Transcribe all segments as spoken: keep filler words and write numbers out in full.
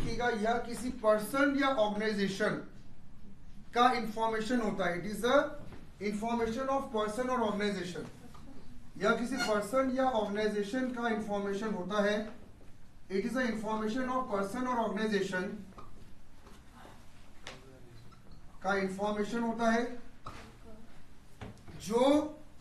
देखिएगा, यह किसी पर्सन या ऑर्गेनाइजेशन का इंफॉर्मेशन होता है। It is a information of person और ऑर्गेनाइजेशन। यह किसी पर्सन या ऑर्गेनाइजेशन का इंफॉर्मेशन होता है। It is a information of person और ऑर्गेनाइजेशन का इंफॉर्मेशन होता है जो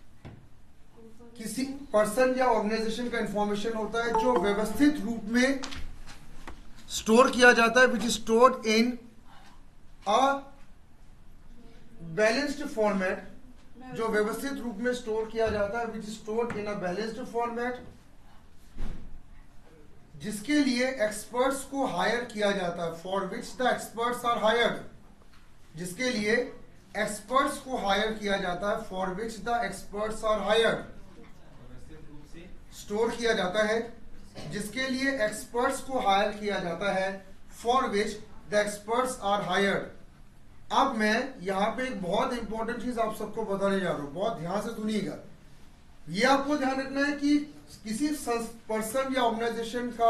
किसी पर्सन या ऑर्गेनाइजेशन का इंफॉर्मेशन होता है जो व्यवस्थित रूप में स्टोर किया जाता है, which is stored in a balanced format, जो व्यवस्थित रूप में स्टोर किया जाता है, which is stored in a balanced format, जिसके लिए एक्सपर्ट्स को हायर किया जाता है, for which the experts are hired, जिसके लिए एक्सपर्ट्स को हायर किया जाता है, for which the experts are hired, store किया जाता है जिसके लिए एक्सपर्ट्स को हायर किया जाता है, for which the experts are hired. अब मैं यहां पे एक बहुत इंपॉर्टेंट चीज आप सबको बताने जा रहा हूं, बहुत ध्यान से सुनिएगा। ये आपको ध्यान रखना है कि किसी पर्सन या ऑर्गेनाइजेशन का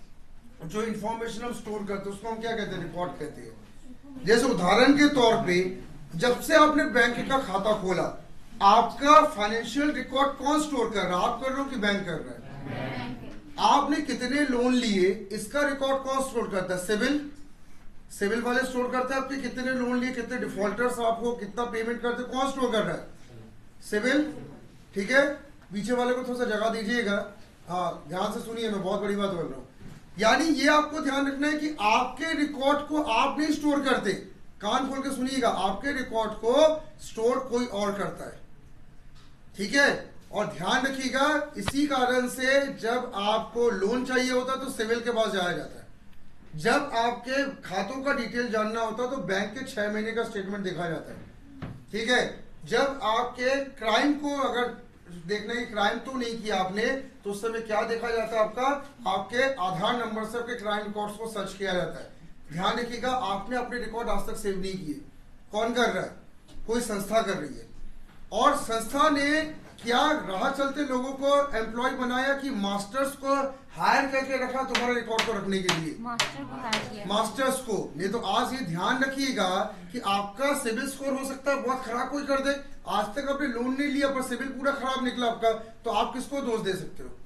जो इंफॉर्मेशन हम स्टोर करते हैं उसको हम क्या कहते हैं, रिकॉर्ड कहते हैं। जैसे उदाहरण के तौर पे जब से आपने बैंक का खाता खोला, आपका फाइनेंशियल रिकॉर्ड कौन स्टोर कर रहा है? आप कर रहे हो कि बैंक कर रहा है? आपने कितने लोन लिए इसका रिकॉर्ड कौन स्टोर करता है? सिविल सिविल वाले स्टोर करते हैं आपके कितने लोन लिए, कितने डिफॉल्टर्स आपको कितना पेमेंट करते, कौन स्टोर कर रहा है? सिविल। ठीक है, पीछे वाले को थोड़ा सा जगह दीजिएगा। हाँ, ध्यान से सुनिए, मैं बहुत बड़ी बात बोल रहा हूँ। यानी ये आपको ध्यान रखना है कि आपके रिकॉर्ड को आप नहीं स्टोर करते, कान खोल के सुनिएगा, आपके रिकॉर्ड को स्टोर कोई और करता है। ठीक है, और ध्यान रखिएगा, इसी कारण से जब आपको लोन चाहिए होता है तो सिविल के पास जाया जाता है, जब आपके खातों का डिटेल जानना होता है तो बैंक के छह महीने का स्टेटमेंट देखा जाता है। ठीक है, जब आपके क्राइम को अगर देखना है, क्राइम तो नहीं किया आपने, तो उस समय क्या देखा जाता है? आपका आपके आधार नंबर से आपके क्राइम रिकॉर्ड्स को सर्च किया जाता है। ध्यान रखिएगा, आपने अपने रिकॉर्ड आज तक सेव नहीं किए। कौन कर रहा है? कोई संस्था कर रही है, और संस्था ने क्या राह चलते लोगों को एम्प्लॉय बनाया कि मास्टर्स को हायर करके रखा तुम्हारे रिकॉर्ड को रखने के लिए, मास्टर को हायर किया, मास्टर्स को। नहीं तो आज ये ध्यान रखिएगा कि आपका सिविल स्कोर हो सकता है बहुत खराब कोई कर दे, आज तक आपने लोन नहीं लिया पर सिविल पूरा खराब निकला आपका, तो आप किसको दोष दे सकते हो?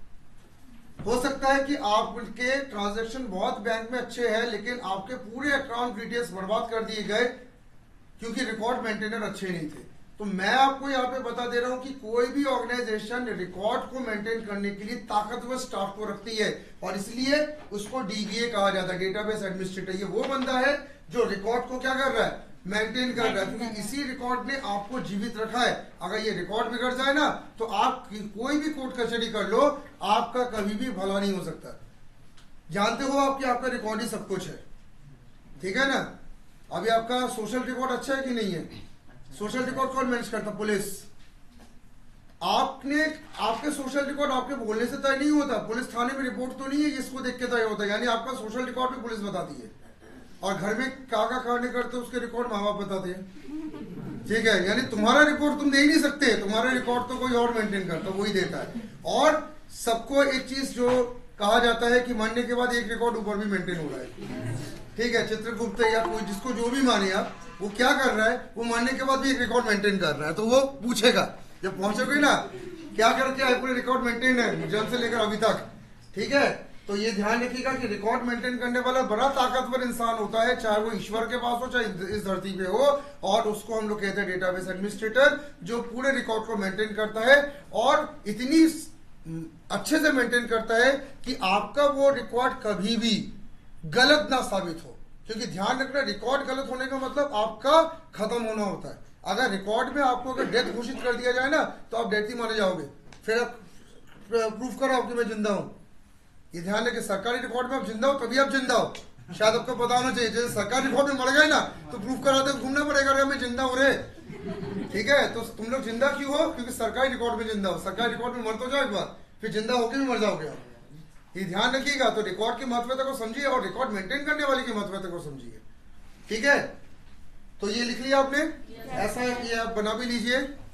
हो सकता है कि आपके ट्रांजैक्शन बहुत बैंक में अच्छे हैं लेकिन आपके पूरे अकाउंट डिटेल्स बर्बाद कर दिए गए क्योंकि रिकॉर्ड मेंटेनर अच्छे नहीं थे। तो मैं आपको यहाँ पे बता दे रहा हूं कि कोई भी ऑर्गेनाइजेशन रिकॉर्ड को मेंटेन करने के लिए ताकतवर स्टाफ को रखती है, और इसलिए उसको डीबीए कहा जाता है, डेटाबेस एडमिनिस्ट्रेटर। ये वो बंदा है जो रिकॉर्ड को क्या कर रहा है, मेंटेन कर रहा है, क्योंकि इसी रिकॉर्ड ने आपको जीवित रखा है। अगर ये रिकॉर्ड बिगड़ जाए ना तो आप कोई भी कोर्ट कचहरी कर लो, आपका कभी भी भला नहीं हो सकता। जानते हो आप कि आपका रिकॉर्ड ही सब कुछ है। ठीक है ना? अभी आपका सोशल रिकॉर्ड अच्छा है कि नहीं है? सोशल रिकॉर्ड कौन मैनेज करता? पुलिस। आपने आपके सोशल रिकॉर्ड आपके बोलने से तय नहीं होता, पुलिस थाने में रिपोर्ट तो नहीं है जिसको देख के तय होता है, यानी आपका सोशल रिकॉर्ड भी पुलिस बताती है। और घर में क्या क्या करने करते उसके रिकॉर्ड माँ बाप बताते हैं। ठीक है, यानी तुम्हारा रिकॉर्ड तुम दे ही नहीं सकते, तुम्हारा रिकॉर्ड तो कोई और मेंटेन करता, वही देता है। और सबको एक चीज जो कहा जाता है कि मरने के बाद एक रिकॉर्ड ऊपर भी मेंटेन हो रहा है। ठीक है, चित्रगुप्त या कोई जिसको जो भी माने आप, वो क्या कर रहा है, वो मरने के बाद भी एक रिकॉर्ड मेंटेन कर रहा है। तो वो पूछेगा जब पहुंचोगे ना, क्या करके आए, पूरे रिकॉर्ड मेंटेन है जन्म से लेकर अभी तक। ठीक है, तो ये ध्यान रखिएगा कि रिकॉर्ड मेंटेन करने वाला बड़ा ताकतवर इंसान होता है, चाहे वो ईश्वर के पास हो चाहे इस धरती पे हो, और उसको हम लोग कहते हैं डेटाबेस एडमिनिस्ट्रेटर, जो पूरे रिकॉर्ड को मेंटेन करता है और इतनी अच्छे से मेंटेन करता है कि आपका वो रिकॉर्ड कभी भी गलत ना साबित हो। क्योंकि ध्यान रखना, रिकॉर्ड गलत होने का मतलब आपका खत्म होना होता है। अगर रिकॉर्ड में आपको अगर डेथ घोषित कर दिया जाए ना तो आप डेथ ही माने जाओगे, फिर आप प्रूफ करो कि मैं जिंदा हूं। ये ध्यान रखिए, सरकारी रिकॉर्ड में आप जिंदा हो तभी आप जिंदा हो, शायद आपको पता होना चाहिए। जैसे सरकारी रिकॉर्ड में मर गए ना तो प्रूफ कराते घूमना पड़ेगा, मैं जिंदा हूं रे। ठीक है, तो तुम लोग जिंदा क्यों हो? क्योंकि सरकारी रिकॉर्ड में जिंदा हो। सरकारी रिकॉर्ड में मर तो जाओ एक बार, फिर जिंदा होकर भी मर जाओगे आप। ये ध्यान रखिएगा। तो रिकॉर्ड की महत्वता को समझिए और रिकॉर्ड मेंटेन करने वाले की महत्वता को समझिए। ठीक है, तो ये लिख लिया आपने, ऐसा है कि आप बना भी लीजिए।